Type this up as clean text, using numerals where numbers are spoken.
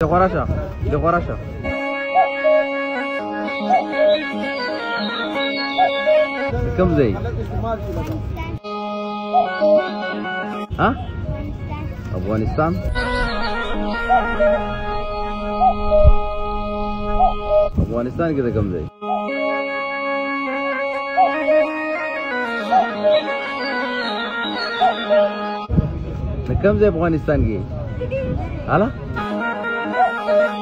لغراشة لغراشة كم زي ها أفغانستان أفغانستان كده كم زي كم زي أفغانستان كي هلا